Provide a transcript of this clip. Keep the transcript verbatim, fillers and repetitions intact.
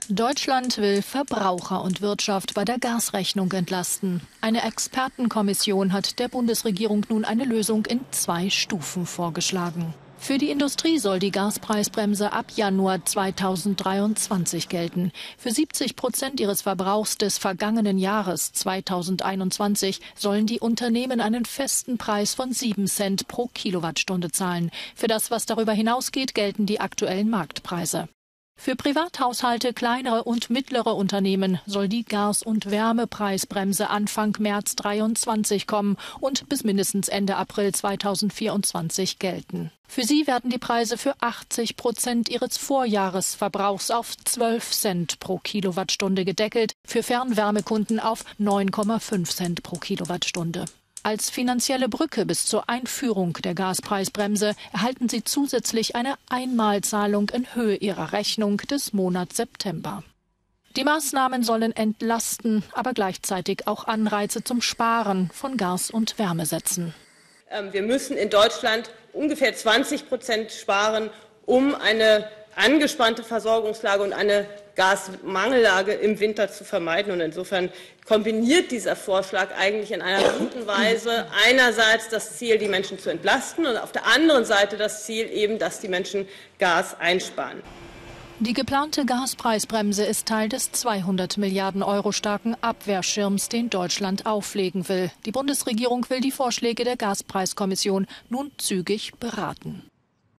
Deutschland will Verbraucher und Wirtschaft bei der Gasrechnung entlasten. Eine Expertenkommission hat der Bundesregierung nun eine Lösung in zwei Stufen vorgeschlagen. Für die Industrie soll die Gaspreisbremse ab Januar zweitausenddreiundzwanzig gelten. Für siebzig Prozent ihres Verbrauchs des vergangenen Jahres zweitausendeinundzwanzig sollen die Unternehmen einen festen Preis von sieben Cent pro Kilowattstunde zahlen. Für das, was darüber hinausgeht, gelten die aktuellen Marktpreise. Für Privathaushalte, kleinere und mittlere Unternehmen soll die Gas- und Wärmepreisbremse Anfang März dreiundzwanzig kommen und bis mindestens Ende April zweitausendvierundzwanzig gelten. Für sie werden die Preise für achtzig Prozent ihres Vorjahresverbrauchs auf zwölf Cent pro Kilowattstunde gedeckelt, für Fernwärmekunden auf neun Komma fünf Cent pro Kilowattstunde. Als finanzielle Brücke bis zur Einführung der Gaspreisbremse erhalten sie zusätzlich eine Einmalzahlung in Höhe ihrer Rechnung des Monats September. Die Maßnahmen sollen entlasten, aber gleichzeitig auch Anreize zum Sparen von Gas und Wärme setzen. Wir müssen in Deutschland ungefähr zwanzig Prozent sparen, um eine angespannte Versorgungslage und eine Gasmangellage im Winter zu vermeiden. Und insofern kombiniert dieser Vorschlag eigentlich in einer guten Weise einerseits das Ziel, die Menschen zu entlasten, und auf der anderen Seite das Ziel eben, dass die Menschen Gas einsparen. Die geplante Gaspreisbremse ist Teil des zweihundert Milliarden Euro starken Abwehrschirms, den Deutschland auflegen will. Die Bundesregierung will die Vorschläge der Gaspreiskommission nun zügig beraten.